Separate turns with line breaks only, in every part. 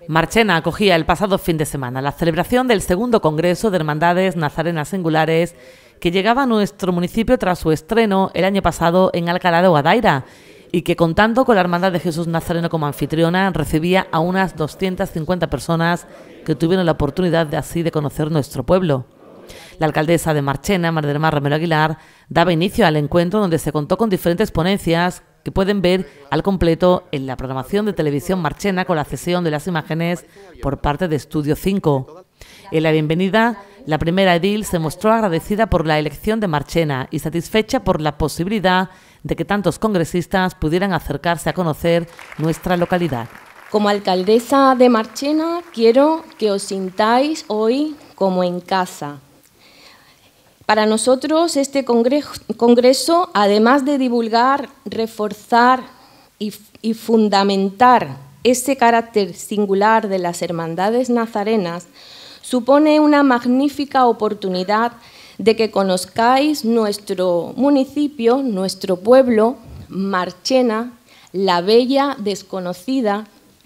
Marchena acogía el pasado fin de semana la celebración del segundo Congreso de Hermandades Nazarenas Singulares que llegaba a nuestro municipio tras su estreno el año pasado en Alcalá de Guadaira y que, contando con la Hermandad de Jesús Nazareno como anfitriona, recibía a unas 250 personas que tuvieron la oportunidad de conocer nuestro pueblo. La alcaldesa de Marchena, María del Mar Romero Aguilar, daba inicio al encuentro donde se contó con diferentes ponencias que pueden ver al completo en la programación de Televisión Marchena con la cesión de las imágenes por parte de Estudio 5. En la bienvenida, la primera edil se mostró agradecida por la elección de Marchena y satisfecha por la posibilidad de que tantos congresistas pudieran acercarse a conocer nuestra localidad.
Como alcaldesa de Marchena, quiero que os sintáis hoy como en casa. Para nosotros este congreso, además de divulgar, reforzar y fundamentar ese carácter singular de las hermandades nazarenas, supone una magnífica oportunidad de que conozcáis nuestro municipio, nuestro pueblo, Marchena, la bella desconocida,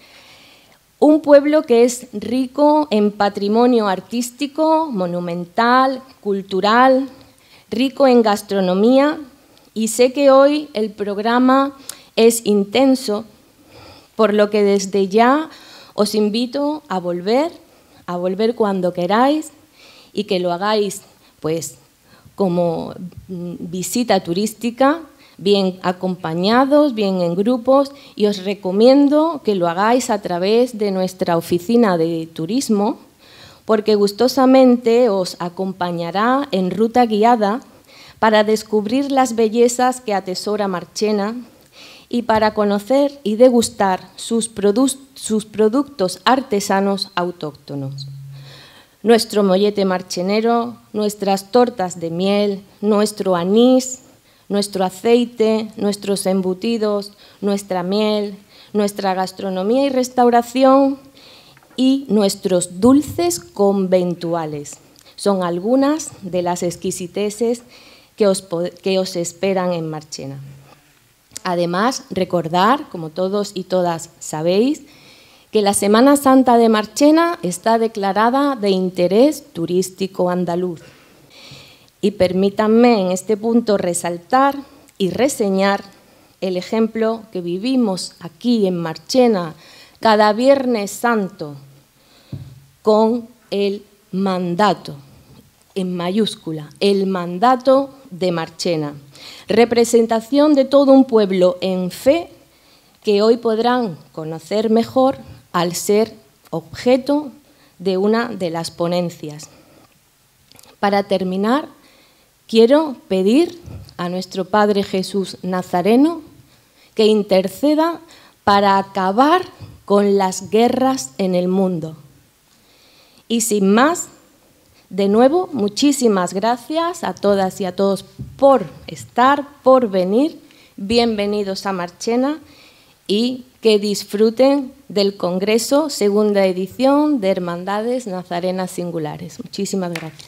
un pueblo que es rico en patrimonio artístico, monumental, cultural, rico en gastronomía, y sé que hoy el programa es intenso, por lo que desde ya os invito a volver cuando queráis y que lo hagáis pues como visita turística, bien acompañados, bien en grupos, y os recomiendo que lo hagáis a través de nuestra oficina de turismo, porque gustosamente os acompañará en ruta guiada para descubrir las bellezas que atesora Marchena y para conocer y degustar sus productos artesanos autóctonos. Nuestro mollete marchenero, nuestras tortas de miel, nuestro anís, nuestro aceite, nuestros embutidos, nuestra miel, nuestra gastronomía y restauración y nuestros dulces conventuales. Son algunas de las exquisiteces que os esperan en Marchena. Además, recordar, como todos y todas sabéis, que la Semana Santa de Marchena está declarada de interés turístico andaluz. Y permítanme en este punto resaltar y reseñar el ejemplo que vivimos aquí en Marchena cada Viernes Santo con el mandato, en mayúscula, el mandato de Marchena. Representación de todo un pueblo en fe que hoy podrán conocer mejor al ser objeto de una de las ponencias. Para terminar, quiero pedir a nuestro Padre Jesús Nazareno que interceda para acabar con las guerras en el mundo. Y sin más, de nuevo, muchísimas gracias a todas y a todos por estar, por venir. Bienvenidos a Marchena y que disfruten del Congreso, segunda edición de Hermandades Nazarenas Singulares. Muchísimas gracias.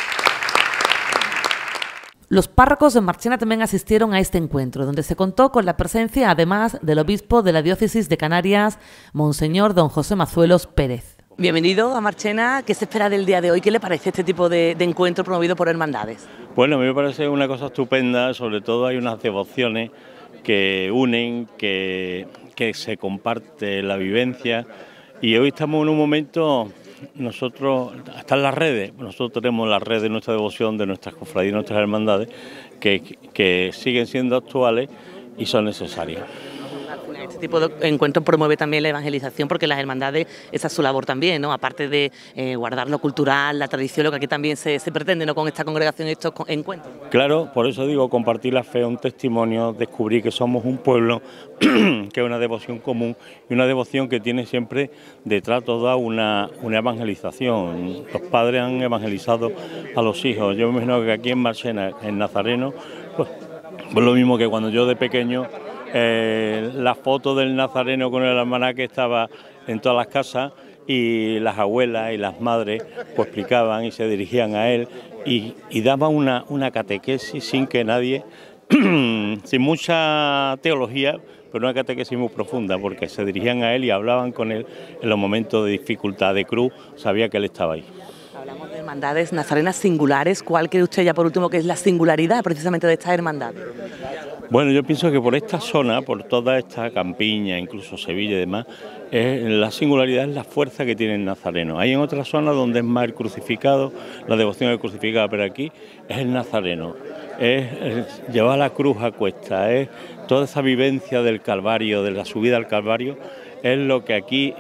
Los párrocos de Marchena también asistieron a este encuentro, donde se contó con la presencia, además, del obispo de la diócesis de Canarias, Monseñor don José Mazuelos Pérez.
Bienvenido a Marchena. ¿Qué se espera del día de hoy? ¿Qué le parece este tipo de encuentro promovido por hermandades?
Bueno, a mí me parece una cosa estupenda, sobre todo hay unas devociones que unen, que se comparte la vivencia, y hoy estamos en un momento, nosotros, están las redes, nosotros tenemos las redes de nuestra devoción, de nuestras cofradías, nuestras hermandades, que siguen siendo actuales y son necesarias.
Este tipo de encuentros promueve también la evangelización, porque las hermandades, esa es su labor también, ¿no? Aparte de guardar lo cultural, la tradición, lo que aquí también se pretende, ¿no?, con esta congregación y estos encuentros.
Claro, por eso digo, compartir la fe, un testimonio, descubrir que somos un pueblo, que es una devoción común y una devoción que tiene siempre detrás toda una evangelización. Los padres han evangelizado a los hijos. Yo me imagino que aquí en Marchena, en Nazareno, pues lo mismo que cuando yo de pequeño, la foto del Nazareno con el almanaque estaba en todas las casas y las abuelas y las madres pues explicaban y se dirigían a él y daban una catequesis sin que nadie, sin mucha teología, pero una catequesis muy profunda, porque se dirigían a él y hablaban con él en los momentos de dificultad, de cruz, sabía que él estaba ahí.
Hablamos de hermandades nazarenas singulares. ¿Cuál cree usted, ya por último, que es la singularidad precisamente de estas hermandades?
Bueno, yo pienso que por esta zona, por toda esta campiña, incluso Sevilla y demás, la singularidad es la fuerza que tiene el nazareno. Hay en otras zonas donde es más el crucificado, la devoción al crucificado, pero aquí es el nazareno, es llevar la cruz a cuesta, es toda esa vivencia del Calvario, de la subida al Calvario, es lo que aquí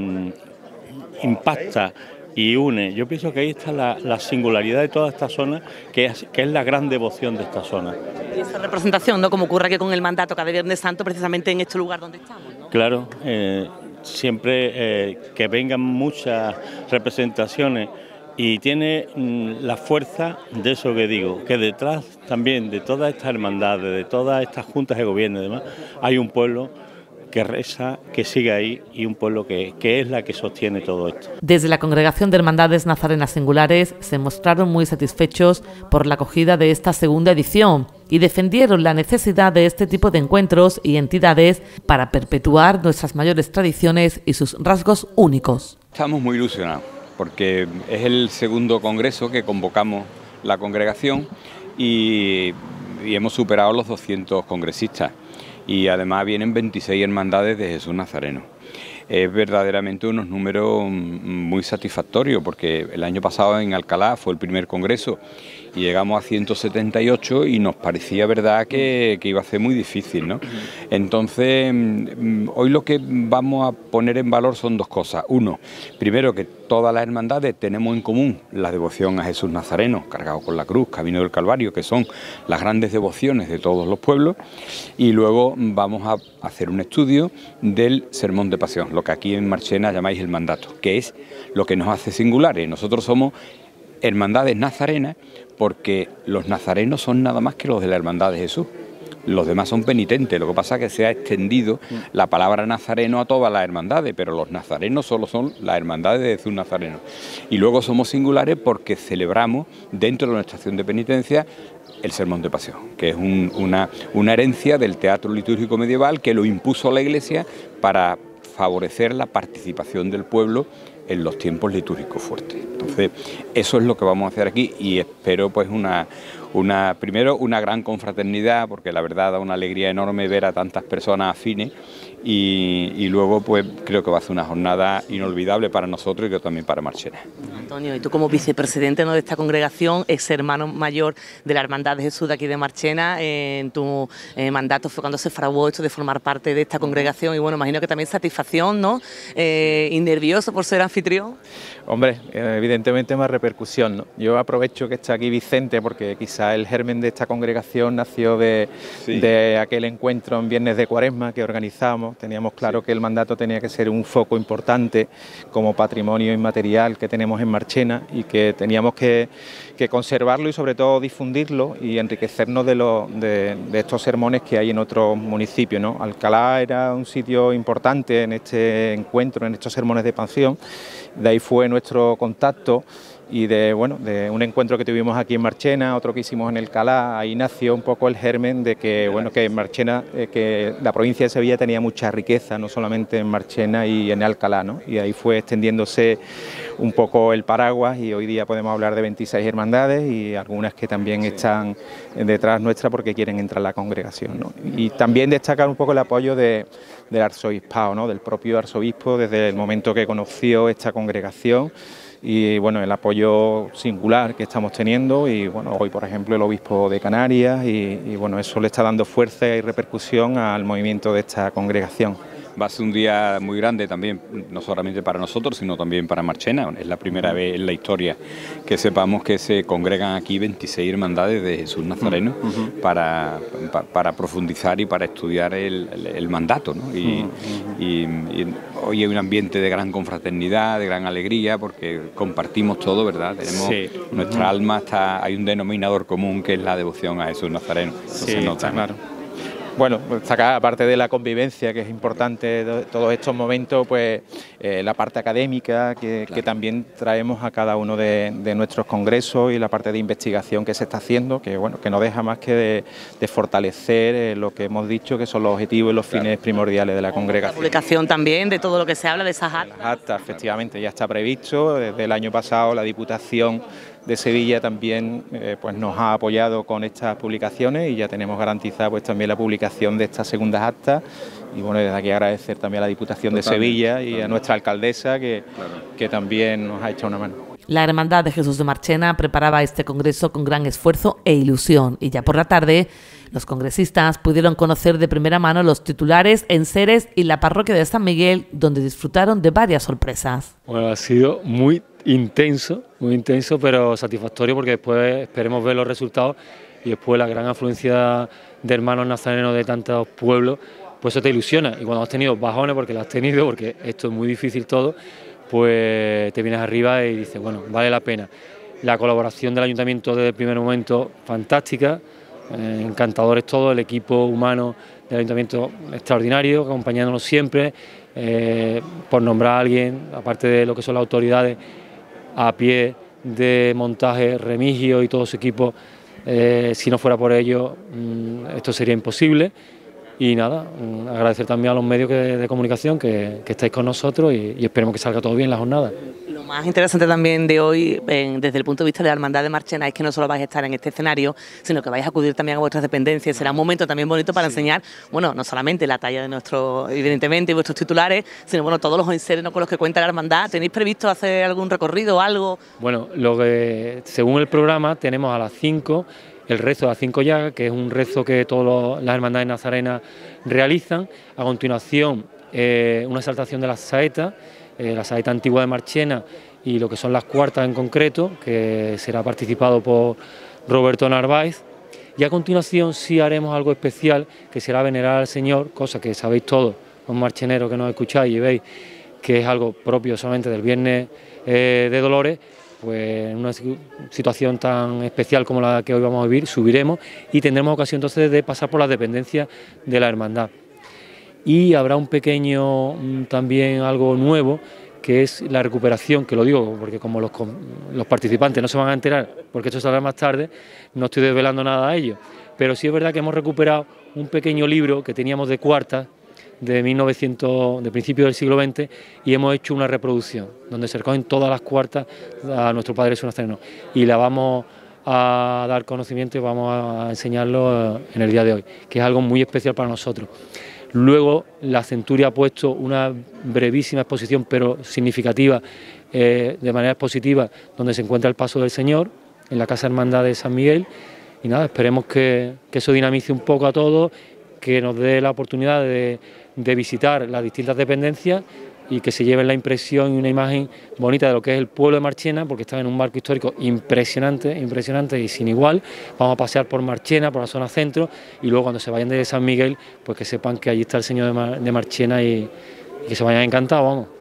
impacta y une. Yo pienso que ahí está la singularidad de toda esta zona, que es la gran devoción de esta zona.
Y esa representación, ¿no? Como ocurre aquí con el mandato cada Viernes Santo, precisamente en este lugar donde estamos, ¿no?
Claro, siempre que vengan muchas representaciones y tiene la fuerza de eso que digo, que detrás también de todas estas hermandades, de todas estas juntas de gobierno y demás, hay un pueblo que reza, que sigue ahí y un pueblo que es la que sostiene todo esto.
Desde la Congregación de Hermandades Nazarenas Singulares se mostraron muy satisfechos por la acogida de esta segunda edición y defendieron la necesidad de este tipo de encuentros y entidades para perpetuar nuestras mayores tradiciones y sus rasgos únicos.
Estamos muy ilusionados porque es el segundo congreso que convocamos la congregación y hemos superado los 200 congresistas. Y además vienen 26 hermandades de Jesús Nazareno. Es verdaderamente unos números muy satisfactorios, porque el año pasado en Alcalá fue el primer congreso y llegamos a 178 y nos parecía verdad que iba a ser muy difícil, ¿no? Entonces, hoy lo que vamos a poner en valor son dos cosas. Uno, primero que todas las hermandades tenemos en común la devoción a Jesús Nazareno, cargado con la cruz, Camino del Calvario, que son las grandes devociones de todos los pueblos. Y luego vamos a hacer un estudio del Sermón de Pasión, lo que aquí en Marchena llamáis el mandato, que es lo que nos hace singulares. Nosotros somos hermandades nazarenas porque los nazarenos son nada más que los de la hermandad de Jesús. Los demás son penitentes, lo que pasa es que se ha extendido la palabra nazareno a todas las hermandades, pero los nazarenos solo son las hermandades de Jesús Nazareno. Y luego somos singulares porque celebramos dentro de nuestra estación de penitencia el Sermón de Pasión, que es una herencia del teatro litúrgico medieval que lo impuso la Iglesia para favorecer la participación del pueblo en los tiempos litúrgicos fuertes. Entonces, eso es lo que vamos a hacer aquí y espero pues primero una gran confraternidad, porque la verdad da una alegría enorme ver a tantas personas afines y luego pues creo que va a ser una jornada inolvidable para nosotros y que también para Marchena.
Antonio, y tú como vicepresidente, ¿no?, de esta congregación, ex hermano mayor de la Hermandad de Jesús de aquí de Marchena, en tu mandato fue cuando se fraguó esto de formar parte de esta congregación y bueno, imagino que también satisfacción, ¿no? Y nervioso por ser anfitrión.
Hombre, evidentemente más repercusión, ¿no? Yo aprovecho que está aquí Vicente porque quizá el germen de esta congregación nació de aquel encuentro en Viernes de Cuaresma que organizamos. Teníamos claro que el mandato tenía que ser un foco importante como patrimonio inmaterial que tenemos en Marchena y que teníamos que conservarlo y sobre todo difundirlo y enriquecernos de estos sermones que hay en otros municipios, ¿no? Alcalá era un sitio importante en este encuentro, en estos sermones de pasión. De ahí fue nuestro contacto y de un encuentro que tuvimos aquí en Marchena, otro que hicimos en Alcalá. Ahí nació un poco el germen de que en Marchena, que la provincia de Sevilla tenía mucha riqueza, no solamente en Marchena y en Alcalá, ¿no? Y ahí fue extendiéndose un poco el paraguas y hoy día podemos hablar de 26 hermandades y algunas que también están detrás nuestra porque quieren entrar a la congregación, ¿no? Y también destacar un poco el apoyo del arzobispado, ¿no?, del propio arzobispo desde el momento que conoció esta congregación. Y bueno, el apoyo singular que estamos teniendo y bueno, hoy por ejemplo el obispo de Canarias y bueno, eso le está dando fuerza y repercusión al movimiento de esta congregación.
Va a ser un día muy grande también, no solamente para nosotros, sino también para Marchena. Es la primera vez en la historia que sepamos que se congregan aquí 26 hermandades de Jesús Nazareno para profundizar y para estudiar el mandato, ¿no? Y hoy hay un ambiente de gran confraternidad, de gran alegría, porque compartimos todo, ¿verdad? Tenemos nuestra alma, hay un denominador común que es la devoción a Jesús Nazareno.
Sí, está claro. Bueno, destacar, aparte de la convivencia, que es importante todos estos momentos, pues la parte académica que también traemos a cada uno de nuestros congresos, y la parte de investigación que se está haciendo, que bueno, que no deja más que de fortalecer lo que hemos dicho, que son los objetivos y los fines primordiales de la congregación.
La publicación también de todo lo que se habla de esas actas.
Las actas, efectivamente, ya está previsto. Desde el año pasado la Diputación de Sevilla también pues nos ha apoyado con estas publicaciones, y ya tenemos garantizada pues también la publicación de estas segundas actas. Y bueno, desde aquí agradecer también a la Diputación de Sevilla y a nuestra alcaldesa que también nos ha echado una mano.
La Hermandad de Jesús de Marchena preparaba este congreso con gran esfuerzo e ilusión, y ya por la tarde los congresistas pudieron conocer de primera mano los titulares, enseres y la parroquia de San Miguel, donde disfrutaron de varias sorpresas.
Bueno, ha sido muy intenso, pero satisfactorio, porque después esperemos ver los resultados, y después la gran afluencia de hermanos nazarenos de tantos pueblos, pues eso te ilusiona. Y cuando has tenido bajones, porque lo has tenido, porque esto es muy difícil todo, pues te vienes arriba y dices, bueno, vale la pena. La colaboración del ayuntamiento desde el primer momento, fantástica, encantadores todos, el equipo humano del ayuntamiento extraordinario, acompañándonos siempre, por nombrar a alguien, aparte de lo que son las autoridades, a pie de montaje, Remigio y todo su equipo. Si no fuera por ello, esto sería imposible. Y nada, agradecer también a los medios de comunicación que estáis con nosotros, y esperemos que salga todo bien la jornada.
Lo más interesante también de hoy, desde el punto de vista de la Hermandad de Marchena, es que no solo vais a estar en este escenario, sino que vais a acudir también a vuestras dependencias. Será un momento también bonito para enseñar, bueno, no solamente la talla de nuestro, evidentemente, y vuestros titulares, sino bueno, todos los enseres con los que cuenta la Hermandad. ¿Tenéis previsto hacer algún recorrido o algo?
Bueno, según el programa, tenemos a las 5 el rezo de las 5 llagas, que es un rezo que todas las hermandades nazarenas realizan. A continuación, una exaltación de las saetas, la saeta antigua de Marchena y lo que son las cuartas en concreto, que será participado por Roberto Narváez. Y a continuación sí haremos algo especial, que será venerar al Señor, cosa que sabéis todos, los marcheneros que nos escucháis y veis, que es algo propio solamente del Viernes de Dolores. Pues en una situación tan especial como la que hoy vamos a vivir, subiremos y tendremos ocasión entonces de pasar por las dependencias de la hermandad. Y habrá un pequeño, también algo nuevo, que es la recuperación, que lo digo porque como los participantes no se van a enterar, porque esto saldrá más tarde, no estoy desvelando nada a ellos, pero sí es verdad que hemos recuperado un pequeño libro que teníamos de cuartas, de principios del siglo XX, y hemos hecho una reproducción donde se recogen todas las cuartas a nuestro Padre Jesús Nazareno, y la vamos a dar conocimiento y vamos a enseñarlo en el día de hoy, que es algo muy especial para nosotros. Luego la Centuria ha puesto una brevísima exposición, pero significativa, de manera expositiva, donde se encuentra el paso del Señor en la Casa Hermandad de San Miguel, y nada, esperemos que eso dinamice un poco a todos, que nos dé la oportunidad de visitar las distintas dependencias y que se lleven la impresión y una imagen bonita de lo que es el pueblo de Marchena, porque está en un marco histórico impresionante y sin igual. Vamos a pasear por Marchena, por la zona centro, y luego cuando se vayan de San Miguel, pues que sepan que allí está el Señor de Marchena y que se vayan encantados, vamos.